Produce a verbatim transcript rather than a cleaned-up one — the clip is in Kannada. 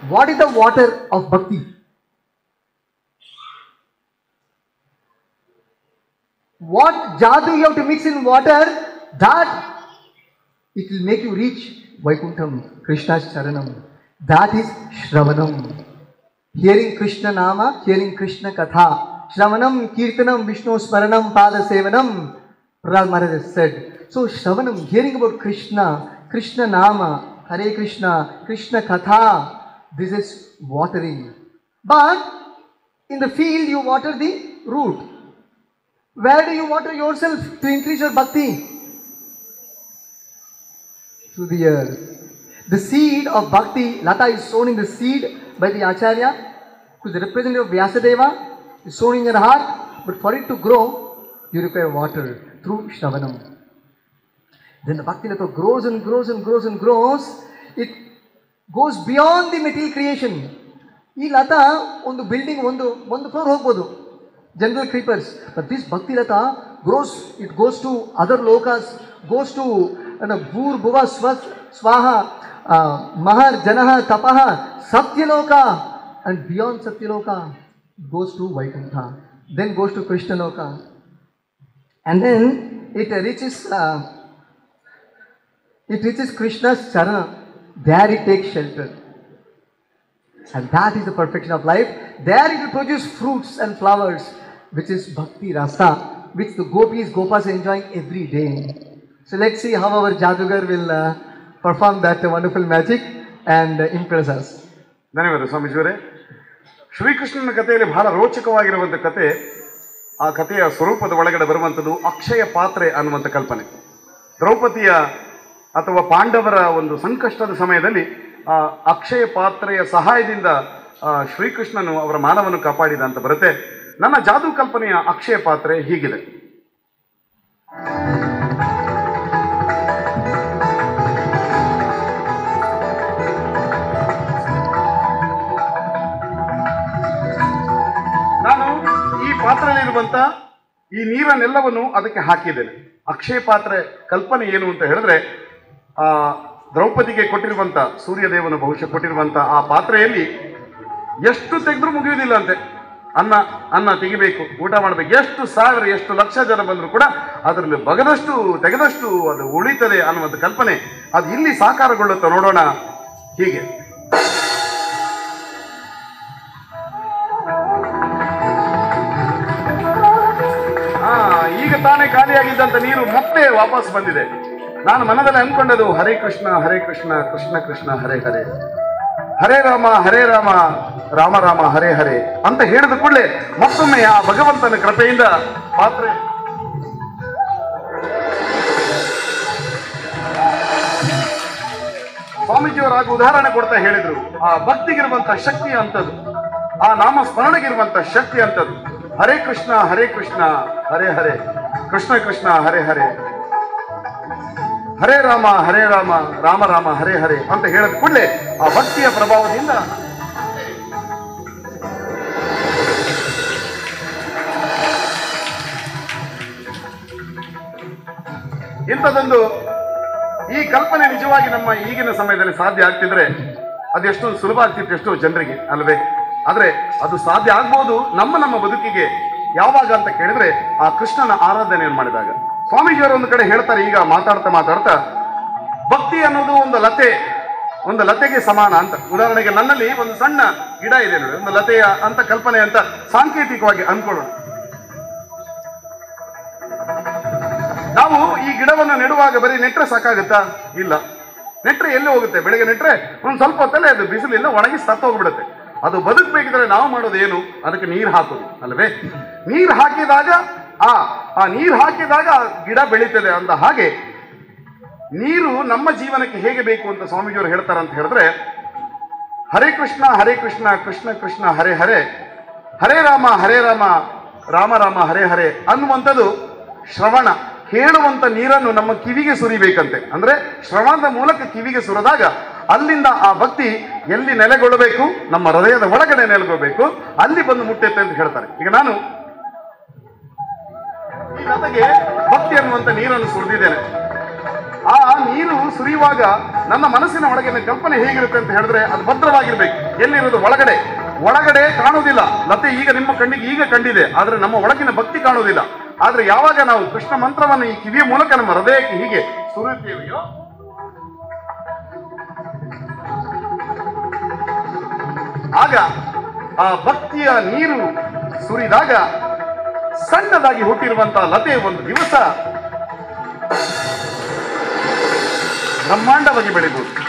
What is the water of bhakti? What jadoo you have to mix in water, that it will make you reach Vaikuntham, Krishna's Charanam. That is Shravanam. Hearing Krishna Nama, hearing Krishna Katha. Shravanam, Kirtanam, Vishnu Smaranam, Pada Sevanam. Prahlad Maharaj said. So Shravanam, hearing about Krishna, Krishna Nama, Hare Krishna, Krishna Katha. This is watering. But in the field you water the root. Where do you water yourself to increase your bhakti? Through the earth. The seed of bhakti, Lata is sown in the seed by the Acharya, who is the representative of Vyasadeva, is sown in your heart, but for it to grow, you require water through Shravanam. Then the bhakti Lata grows and grows and grows and grows. It goes beyond the material creation. Ee Lata, on the building, on the one floor hogbodu. General creepers. But this bhakti Lata grows, it goes to other lokas, goes to you know, Bhur, Bhuva, Swaha, uh, Mahar, Janaha, Tapaha, Satyaloka, and beyond Satyaloka goes to Vaikuntha, then goes to Krishna Loka, and then it reaches uh, it reaches Krishna's Charana. There it takes shelter, and that is the perfection of life. There it will produce fruits and flowers, which is Bhakti Rasa, which the gopis, gopas are enjoying every day. So let's see how our Jadugar will uh, perform that wonderful magic and uh, impress us. ಧನ್ಯವಾದ ಸ್ವಾಮೀಜಿಯವರೇ. ಶ್ರೀಕೃಷ್ಣನ ಕಥೆಯಲ್ಲಿ ಬಹಳ ರೋಚಕವಾಗಿರುವಂಥ ಕತೆ, ಆ ಕಥೆಯ ಸ್ವರೂಪದ ಒಳಗಡೆ ಬರುವಂಥದ್ದು ಅಕ್ಷಯ ಪಾತ್ರೆ ಅನ್ನುವಂಥ ಕಲ್ಪನೆ. ದ್ರೌಪದಿಯ ಅಥವಾ ಪಾಂಡವರ ಒಂದು ಸಂಕಷ್ಟದ ಸಮಯದಲ್ಲಿ ಆ ಅಕ್ಷಯ ಪಾತ್ರೆಯ ಸಹಾಯದಿಂದ ಶ್ರೀಕೃಷ್ಣನು ಅವರ ಮಾನವನ್ನು ಕಾಪಾಡಿದ ಅಂತ ಬರುತ್ತೆ. ನನ್ನ ಜಾದೂ ಕಲ್ಪನೆಯ ಅಕ್ಷಯ ಪಾತ್ರೆ ಹೀಗಿದೆ. ನಾನು ಈ ಪಾತ್ರೆಯಲ್ಲಿರುವಂತ ಈ ನೀರನ್ನೆಲ್ಲವನ್ನು ಅದಕ್ಕೆ ಹಾಕಿದ್ದೇನೆ. ಅಕ್ಷಯ ಪಾತ್ರೆ ಕಲ್ಪನೆ ಏನು ಅಂತ ಹೇಳಿದ್ರೆ, ಆ ದ್ರೌಪದಿಗೆ ಕೊಟ್ಟಿರುವಂತ ಸೂರ್ಯದೇವನು ಬಹುಶಃ ಕೊಟ್ಟಿರುವಂತ ಆ ಪಾತ್ರೆಯಲ್ಲಿ ಎಷ್ಟು ತೆಗೆದ್ರೂ ಮುಗಿಯುವುದಿಲ್ಲ ಅಂತೆ. ಅನ್ನ ಅನ್ನ ತೆಗಿಬೇಕು, ಊಟ ಮಾಡಬೇಕು, ಎಷ್ಟು ಸಾವಿರ ಎಷ್ಟು ಲಕ್ಷ ಜನ ಬಂದರೂ ಕೂಡ ಅದರಲ್ಲಿ ಬಗದಷ್ಟು ತೆಗೆದಷ್ಟು ಅದು ಉಳಿತದೆ ಅನ್ನುವಂಥ ಕಲ್ಪನೆ ಅದು ಇಲ್ಲಿ ಸಾಕಾರಗೊಳ್ಳುತ್ತಾ ನೋಡೋಣ. ಹೀಗೆ ಹಾ ಈಗ ತಾನೇ ಖಾಲಿಯಾಗಿದ್ದಂತ ನೀರು ಮತ್ತೆ ವಾಪಸ್ ಬಂದಿದೆ. ನಾನು ಮನದಲ್ಲಿ ಅಂದ್ಕೊಂಡದು ಹರೇ ಕೃಷ್ಣ ಹರೇ ಕೃಷ್ಣ ಕೃಷ್ಣ ಕೃಷ್ಣ ಹರೇ ಹರೇ, ಹರೇ ರಾಮ ಹರೇ ರಾಮ ರಾಮ ರಾಮ ಹರೇ ಹರೇ ಅಂತ ಹೇಳಿದ ಕೂಡಲೇ ಮತ್ತೊಮ್ಮೆ ಆ ಭಗವಂತನ ಕೃಪೆಯಿಂದ ಪಾತ್ರೆ ಸ್ವಾಮೀಜಿಯವರಾಗ ಉದಾಹರಣೆ ಕೊಡ್ತಾ ಹೇಳಿದ್ರು, ಆ ಭಕ್ತಿಗಿರುವಂತ ಶಕ್ತಿ ಅಂತದ್ದು, ಆ ನಾಮ ಸ್ಮರಣೆಗಿರುವಂತ ಶಕ್ತಿ ಅಂತದ್ದು. ಹರೇ ಕೃಷ್ಣ ಹರೇ ಕೃಷ್ಣ ಹರೇ ಹರೇ ಕೃಷ್ಣ ಕೃಷ್ಣ ಹರೇ ಹರೇ, ಹರೇ ರಾಮ ಹರೇ ರಾಮ ರಾಮ ರಾಮ ಹರೇ ಹರೇ ಅಂತ ಹೇಳಿದ ಕೂಡಲೇ ಆ ಭಕ್ತಿಯ ಪ್ರಭಾವದಿಂದ ಇಂಥದೊಂದು ಈ ಕಲ್ಪನೆ ನಿಜವಾಗಿ ನಮ್ಮ ಈಗಿನ ಸಮಯದಲ್ಲಿ ಸಾಧ್ಯ ಆಗ್ತಿದ್ರೆ ಅದು ಎಷ್ಟೊಂದು ಸುಲಭ ಆಗ್ತಿತ್ತು ಎಷ್ಟೋ ಜನರಿಗೆ ಅಲ್ವೇ. ಆದ್ರೆ ಅದು ಸಾಧ್ಯ ಆಗ್ಬೋದು ನಮ್ಮ ನಮ್ಮ ಬದುಕಿಗೆ ಯಾವಾಗ ಅಂತ ಕೇಳಿದ್ರೆ ಆ ಕೃಷ್ಣನ ಆರಾಧನೆಯನ್ನು ಮಾಡಿದಾಗ. ಸ್ವಾಮೀಜಿಯವರು ಒಂದು ಕಡೆ ಹೇಳ್ತಾರೆ, ಈಗ ಮಾತಾಡ್ತಾ ಮಾತಾಡ್ತಾ ಭಕ್ತಿ ಅನ್ನೋದು ಒಂದು ಲತೆ, ಒಂದು ಲತೆಗೆ ಸಮಾನ ಅಂತ. ಉದಾಹರಣೆಗೆ ನನ್ನಲ್ಲಿ ಒಂದು ಸಣ್ಣ ಗಿಡ ಇದೆ ನೋಡಿ, ಒಂದು ಲತೆಯ ಅಂತ ಕಲ್ಪನೆ ಅಂತ ಸಾಂಕೇತಿಕವಾಗಿ ಅನ್ಕೊಳ್ಳೋಣ. ನಾವು ಈ ಗಿಡವನ್ನು ನೆಡುವಾಗ ಬರೀ ನೆಟ್ರೆ ಸಾಕಾಗುತ್ತಾ? ಇಲ್ಲ. ನೆಟ್ರೆ ಎಲ್ಲಿ ಹೋಗುತ್ತೆ? ಬೆಳಗ್ಗೆ ನೆಟ್ರೆ ಒಂದು ಸ್ವಲ್ಪ ಹೊತ್ತಲ್ಲೇ ಅದು ಬಿಸಿಲಿಲ್ಲ ಒಣಗಿ ಸತ್ತೋಗ್ಬಿಡುತ್ತೆ. ಅದು ಬದುಕಬೇಕಿದ್ರೆ ನಾವು ಮಾಡೋದು ಏನು? ಅದಕ್ಕೆ ನೀರು ಹಾಕೋದು ಅಲ್ವೇ. ನೀರು ಹಾಕಿದಾಗ ಆ ಆ ನೀರು ಹಾಕಿದಾಗ ಗಿಡ ಬೆಳೀತದೆ ಅಂತ. ಹಾಗೆ ನೀರು ನಮ್ಮ ಜೀವನಕ್ಕೆ ಹೇಗೆ ಬೇಕು ಅಂತ ಸ್ವಾಮೀಜಿಯವರು ಹೇಳ್ತಾರೆ ಅಂತ ಹೇಳಿದ್ರೆ, ಹರೇ ಕೃಷ್ಣ ಹರೇ ಕೃಷ್ಣ ಕೃಷ್ಣ ಕೃಷ್ಣ ಹರೇ ಹರೇ, ಹರೇ ರಾಮ ಹರೇ ರಾಮ ರಾಮ ರಾಮ ಹರೇ ಹರೇ ಅನ್ನುವಂಥದ್ದು ಶ್ರವಣ, ಕೇಳುವಂತ ನೀರನ್ನು ನಮ್ಮ ಕಿವಿಗೆ ಸುರಿಬೇಕಂತೆ. ಅಂದ್ರೆ ಶ್ರವಣದ ಮೂಲಕ ಕಿವಿಗೆ ಸುರಿದಾಗ ಅಲ್ಲಿಂದ ಆ ಭಕ್ತಿ ಎಲ್ಲಿ ನೆಲೆಗೊಳ್ಳಬೇಕು, ನಮ್ಮ ಹೃದಯದ ಒಳಗಡೆ ನೆಲೆಗೊಳ್ಳಬೇಕು, ಅಲ್ಲಿ ಬಂದು ಮುಟ್ಟುತ್ತೆ ಅಂತ ಹೇಳ್ತಾರೆ. ಈಗ ನಾನು ಈ ಲತೆಗೆ ಭಕ್ತಿ ಅನ್ನುವಂತ ನೀರನ್ನು ಸುರಿದಿದ್ದೇನೆ. ಆ ನೀರು ಸುರಿಯುವಾಗ ನನ್ನ ಮನಸ್ಸಿನ ಒಳಗಿನ ಕಲ್ಪನೆ ಹೇಗಿರುತ್ತೆ ಅಂತ ಹೇಳಿದ್ರೆ ಅದು ಭದ್ರವಾಗಿರ್ಬೇಕು. ಎಲ್ಲಿರೋದು? ಒಳಗಡೆ. ಒಳಗಡೆ ಕಾಣುವುದಿಲ್ಲ. ಲತೆ ಈಗ ನಿಮ್ಮ ಕಣ್ಣಿಗೆ ಈಗ ಕಂಡಿದೆ, ಆದ್ರೆ ನಮ್ಮ ಒಳಗಿನ ಭಕ್ತಿ ಕಾಣುವುದಿಲ್ಲ. ಆದ್ರೆ ಯಾವಾಗ ನಾವು ಕೃಷ್ಣ ಮಂತ್ರವನ್ನು ಈ ಕಿವಿಯ ಮೂಲಕ ನಮ್ಮ ಹೃದಯಕ್ಕೆ ಹೀಗೆ ಸುರಿಯುತ್ತೇವೆಯೋ ಆಗ ಆ ಭಕ್ತಿಯ ನೀರು ಸುರಿದಾಗ ಸಣ್ಣದಾಗಿ ಹುಟ್ಟಿರುವಂತಹ ಲತೆ ಒಂದು ದಿವಸ ಬ್ರಹ್ಮಾಂಡವಾಗಿ ಬೆಳೆಯುವುದು.